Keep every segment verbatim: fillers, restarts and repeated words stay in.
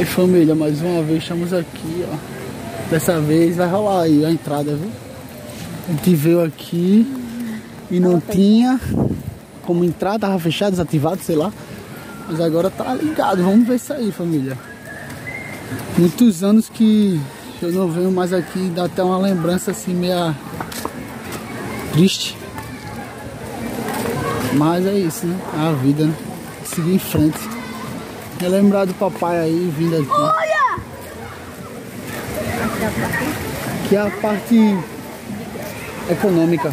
Aí família, mais uma vez estamos aqui, ó. Dessa vez vai rolar aí a entrada, viu? A gente veio aqui e não tinha como entrar, tava fechado, desativado, sei lá. Mas agora tá ligado, vamos ver isso aí, família. Muitos anos que eu não venho mais aqui, dá até uma lembrança assim meia triste. Mas é isso, né? É a vida, né? Seguir em frente. É lembrar do papai aí vindo aqui. Olha! Que é a parte econômica.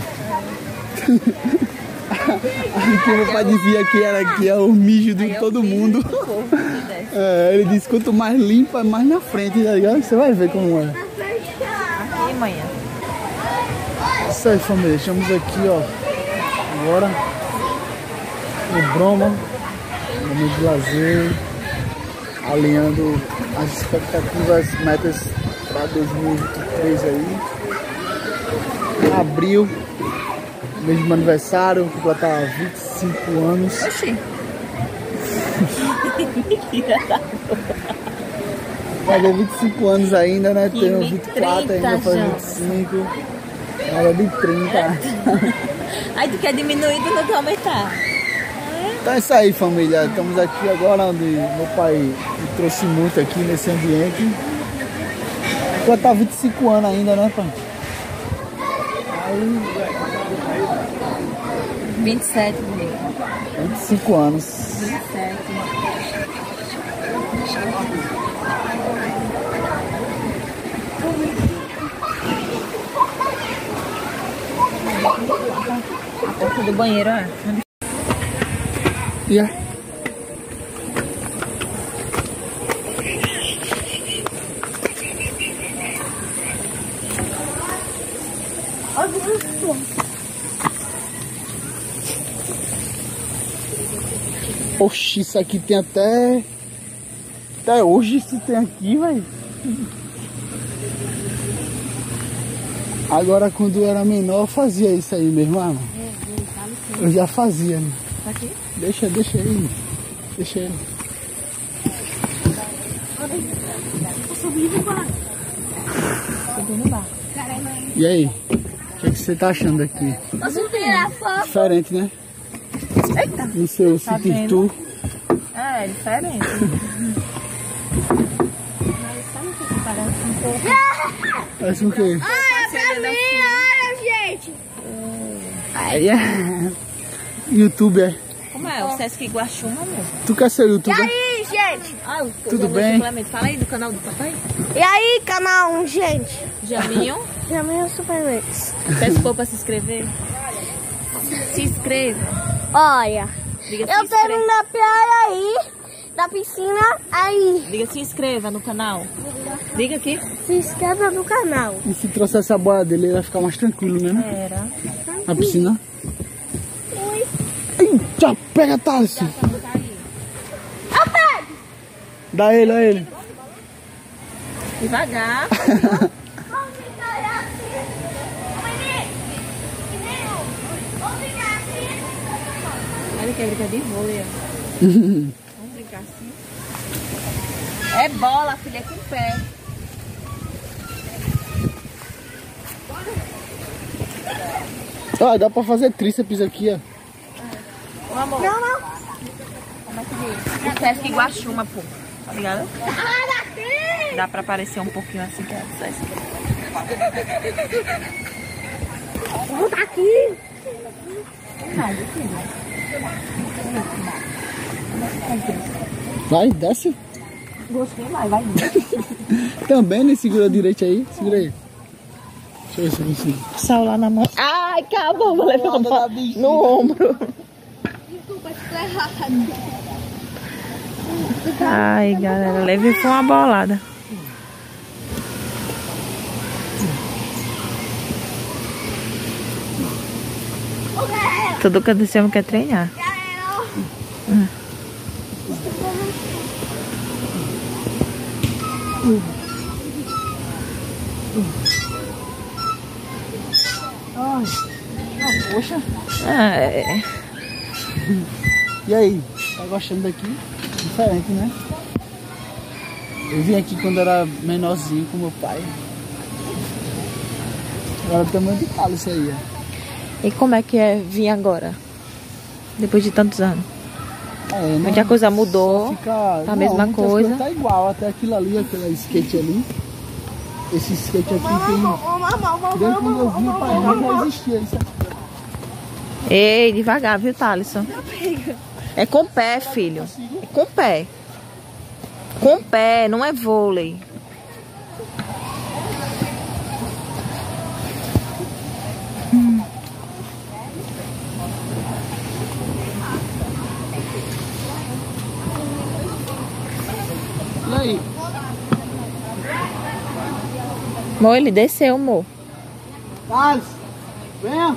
Que meu pai dizia que era aqui é o mijo de todo mundo. É, ele disse quanto mais limpa, mais na frente, tá ligado? Você vai ver como é. Aqui, manhã. Isso aí, família. Estamos aqui, ó. Agora no Broma, momento de lazer, alinhando as expectativas, metas para dois mil e vinte e três aí. Abril, mês do meu aniversário, completar vinte e cinco anos. Oxi. Fazer vinte e cinco anos ainda, né? Tenho vinte e quatro ainda, fazer vinte e cinco. Era de trinta. Aí tu quer diminuir, tu não quer aumentar. Então é isso aí, família. Estamos aqui agora onde meu pai me trouxe muito aqui nesse ambiente. Já tá vinte e cinco anos ainda, né, pai? Aí... vinte e sete, comigo. vinte e cinco anos. vinte e sete. A porta do banheiro, ó. Yeah. Oxi, isso aqui tem até... Até hoje isso tem aqui, velho. Agora quando eu era menor eu fazia isso aí mesmo, mano. Eu já fazia, né? Tá aqui? Deixa, deixa aí. Deixa aí. Subindo no bar. E aí? O que, é que você tá achando aqui? Diferente, né? Eita! No seu Tá City Tour. É, é diferente. Mas sabe o que parece um pouco? Parece o quê? Olha pra mim, olha, gente. Aí é... Youtuber. Como é? O Sesc Guaxuma mesmo. Tu quer ser E youtuber? aí, gente? Ah, o Tudo o bem? suplemento. Fala aí do canal do papai. E aí, canal um, gente? Jaminho. Jaminho Supermax. Peço for pra se inscrever. Se inscreva. Olha, Diga se eu inscreva. tenho na praia aí, na piscina aí. Diga se inscreva no canal. Diga aqui. Se inscreva no canal. E se trouxer essa boia dele, ele vai ficar mais tranquilo, né? Era. Na piscina. Oi. Eita, pega, Thales. Eu pego. Dá ele, dá ele. Devagar. Ele quer brincar de vôlei. Vamos brincar assim. É bola, filha, é com o pé. Ah, dá pra fazer tríceps aqui, ó. Ô, amor. Não, não. Como é que diz? O Sesc Guaxuma, pô. Tá ligado? Sai daqui. Dá pra aparecer um pouquinho assim que é o Sesc. Vou tá aqui. Ai, filha. Vai, desce. Gostei, vai, vai. Também, né? Segura direito aí. Segura aí. Deixa eu ver se eu consigo. Sal lá na mão. Ai, acabou, vou levar da bexiga. no ombro. Desculpa, ficou errado. Ai, galera, leve foi uma bolada. Tudo que aconteceu quer treinar. Hum. Ai, ah, poxa. Ah, é. E aí? Tá gostando daqui? Diferente, né? Eu vim aqui quando era menorzinho com meu pai. Agora o tamanho de calo isso aí, ó. E como é que é vir agora? Depois de tantos anos? É, Onde a coisa mudou, fica... tá a não, mesma coisa. Tá igual, até aquilo ali, aquele skate ali. Esse skate aqui tem... Desde quando eu vim pra cá já existia isso aqui. Ei, devagar, viu, Thalisson? É com pé, filho. É com pé. Com pé, não é vôlei. Hum. E aí? Amor, ele desceu, amor. Thales, venha.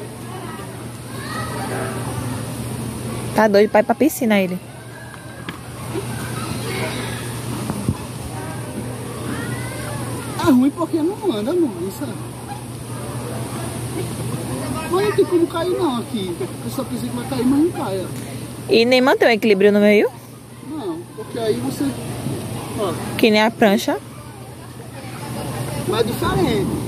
Tá doido pra ir pra piscina, ele. É ruim porque não anda, não. Isso é... Mas não tem como cair não aqui. Eu só pensei que vai cair, mas não cai. Ó. E nem mantém o equilíbrio no meio? Não, porque aí você... Ó, Que nem a prancha. mas é diferente.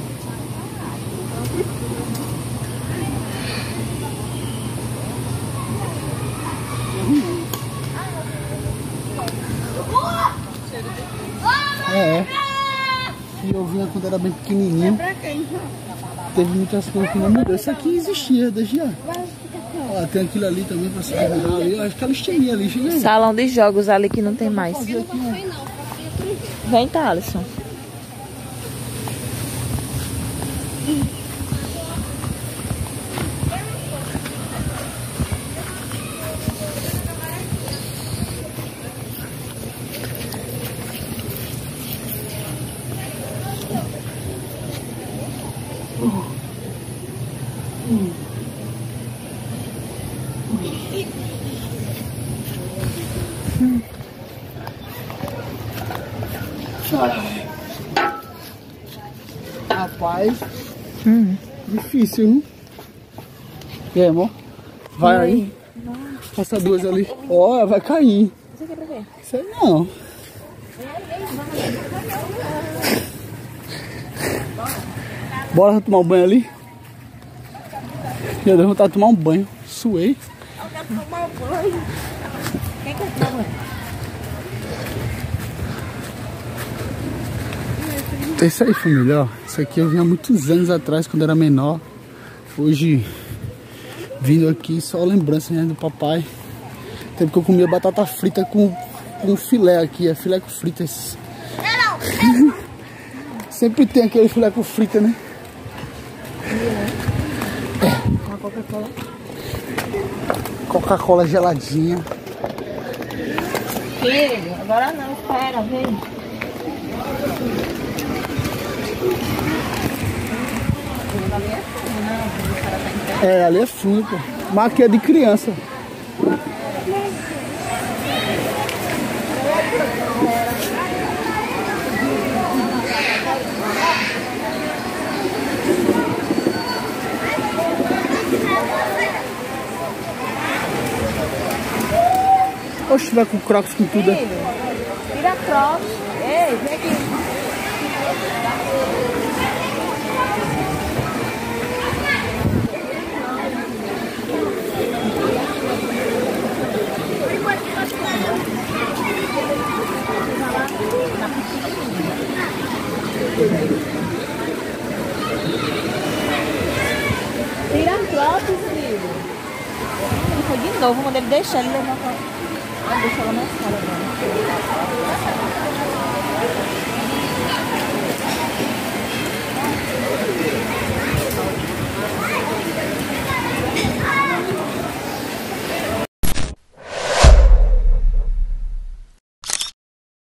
É. E eu vinha quando era bem pequenininho. Teve muitas coisas que não mudou. Isso aqui existia desde já. Ó, tem aquilo ali também pra se segurar ali. Eu acho que ela estilinha ali, chega aí. Salão de jogos ali que não tem mais. Vem, Thalisson. Rapaz, Hum. difícil, hein? E aí, amor? Vai aí. Passa duas ali. Ó, vai cair. Isso aqui é pra ver. Sei não. Bora tomar um banho ali? Já deu vontade de tomar um banho. Suei. Eu quero tomar banho. Quem quer tomar banho? É isso aí, família, ó. Isso aqui eu vinha há muitos anos atrás, quando era menor. Hoje, vindo aqui, só lembrança, né, do papai. Tempo que eu comia batata frita com, com filé aqui, é filé com fritas. Sempre tem aquele filé com frita, né? É. Uma Coca-Cola. Coca-Cola geladinha. Filho, agora não, espera, vem. É, ali é fundo, pô. Mas aqui é de criança. Oxe, vai com Crocs com tudo. Filho, tira Crocs. Ei, vem aqui. Tira Crocs, filho. Ele foi de novo, quando ele deixar ele levar a... Ah, deixa ela na escada agora.